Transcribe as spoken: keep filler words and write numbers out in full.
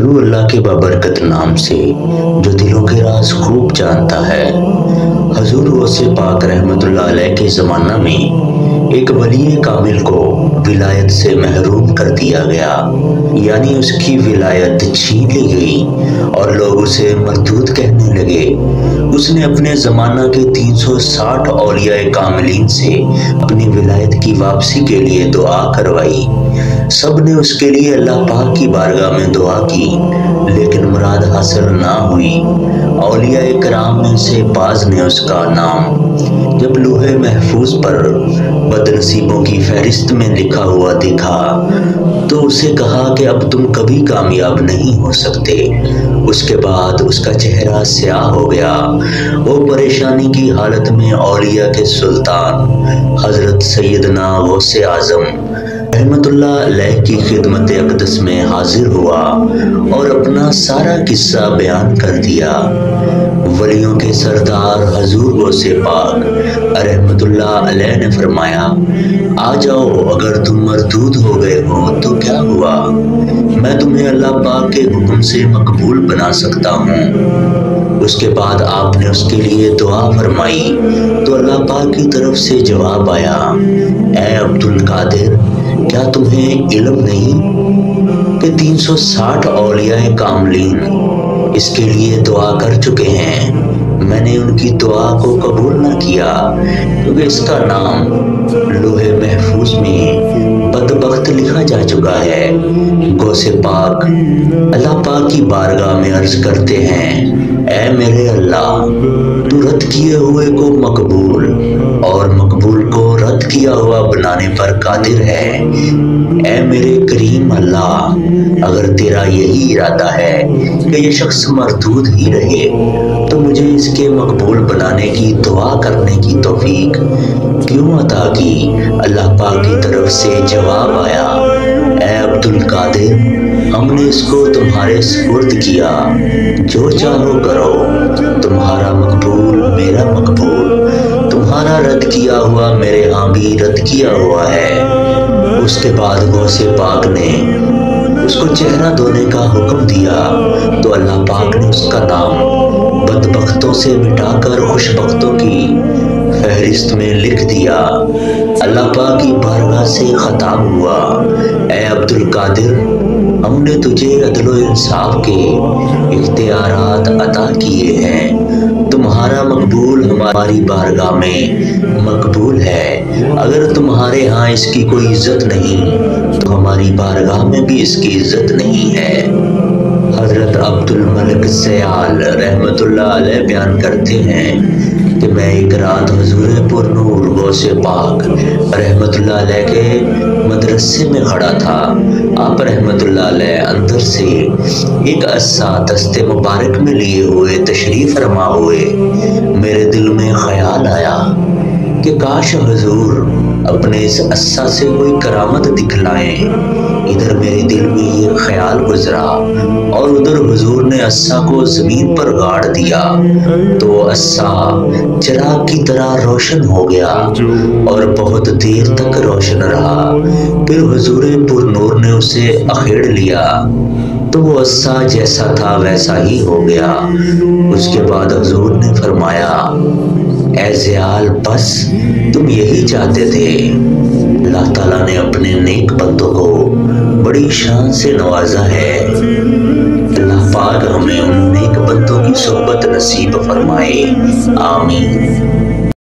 شروع اللہ کے بابرکت نام سے جو دلوں کے راز خوب جانتا ہے۔ حضور غوث پاک رحمت اللہ علیہ کے زمانہ میں ایک ولی کامل کو ولایت سے محروم کر دیا گیا، یعنی اس کی ولایت چھین لی گئی اور لوگ اسے مردود کہنے لگے۔ اس نے اپنے زمانہ کے تین سو ساٹھ اولیاء کاملین سے اپنی ولایت کی واپسی کے لیے دعا کروائی۔ سب نے اس کے لیے اللہ پاک کی بارگاہ میں دعا کی، لیکن مراد حاصل نہ ہوئی۔ اولیاء کرام میں سے بعض نے اس کا نام جب لوح محفوظ پر بد نصیبوں کی فہرست میں لکھا ہوا دیکھا تو اسے کہا کہ اب تم کبھی کامیاب نہیں ہو سکتے۔ اس کے بعد اس کا چہرہ سیاہ ہو گیا۔ وہ پریشانی کی حالت میں اولیاء کے سلطان حضرت سیدنا غوث اعظم رحمت اللہ علیہ کی خدمت اقدس میں حاضر ہوا اور اپنا سارا قصہ بیان کر دیا۔ ولیوں کے سردار حضور غوث پاک رحمت اللہ علیہ نے فرمایا، آ جاؤ، اگر تم مردود ہو گئے ہو تو کیا ہوا، میں تمہیں اللہ پاک کے حکم سے مقبول بنا سکتا ہوں۔ اس کے بعد آپ نے اس کے لیے دعا فرمائی تو اللہ پاک کی طرف سے جواب آیا، اے عبد القادر، کیا تمہیں علم نہیں کہ تین سو ساٹھ اولیاء کاملین اس کے لیے دعا کر چکے ہیں؟ میں نے ان کی دعا کو قبول نہ کیا کیونکہ اس کا نام لوح محفوظ میں بدبخت لکھا جا چکا ہے۔ غوث پاک اللہ پاک کی بارگاہ میں عرض کرتے ہیں، اے میرے اللہ، تو رد کیے ہوئے کو مقبول اور مقبول کو رد کیا ہوا بنانے پر قادر ہے۔ اے میرے کریم اللہ، اگر تیرا یہی ارادہ ہے کہ یہ شخص مردود ہی رہے تو مجھے اس کے مقبول بنانے کی دعا کرنے کی توفیق کیوں عطا کی؟ اللہ پاک کی طرف سے جواب آیا، اے عبد القادر، ہم نے اس کو تمہارے سپرد کیا، جو چاہو کرو، تمہارا مقبول میرا مقبول، تمہارا رد کیا ہوا میرے ہاں بھی رد کیا ہوا ہے۔ اس کے بعد غوث پاک نے اس کو چہرہ دھونے کا حکم دیا تو اللہ پاک نے اس کا نام بدبختوں سے مٹا کر خوش بختوں کی فہرست میں لکھ دیا۔ اللہ پاک کی بارگاہ سے خطاب ہوا، اے عبد القادر، ہم نے تجھے عدل و انصاف کے اختیارات عطا کیے ہیں، تمہارا مقبول ہماری بارگاہ میں مقبول ہے۔ اگر تمہارے ہاں اس کی کوئی عزت نہیں تو ہماری بارگاہ میں بھی اس کی عزت نہیں ہے۔ حضرت عبد الملک سیال رحمت اللہ علیہ بیان کرتے ہیں کہ میں ایک رات حضور پر نور غوث پاک رحمت اللہ علیہ کے مدرسے میں کھڑا تھا۔ آپ رحمت اللہ علیہ اندر سے ایک عصا دست مبارک میں لیے ہوئے تشریف فرما ہوئے۔ میرے دل میں خیال آیا کہ کاش حضور اپنے اس عصا سے کوئی کرامت دکھلائیں۔ ادھر میرے دل میں یہ خیال گزرا اور ادھر حضور نے عصا کو زمین پر گاڑ دیا تو عصا چراغ کی طرح روشن ہو گیا اور بہت دیر تک روشن رہا۔ پھر حضور پر نور نے اسے اکھیڑ لیا تو وہ عصا جیسا تھا ویسا ہی ہو گیا۔ اس کے بعد حضور نے فرمایا، اے زیال، بس تم یہی چاہتے تھے۔ اللہ تعالیٰ نے اپنے نیک بندوں کو بڑی شان سے نوازا ہے۔ اللہ پاک ہمیں ان نیک بندوں کی صحبت نصیب فرمائے، آمین۔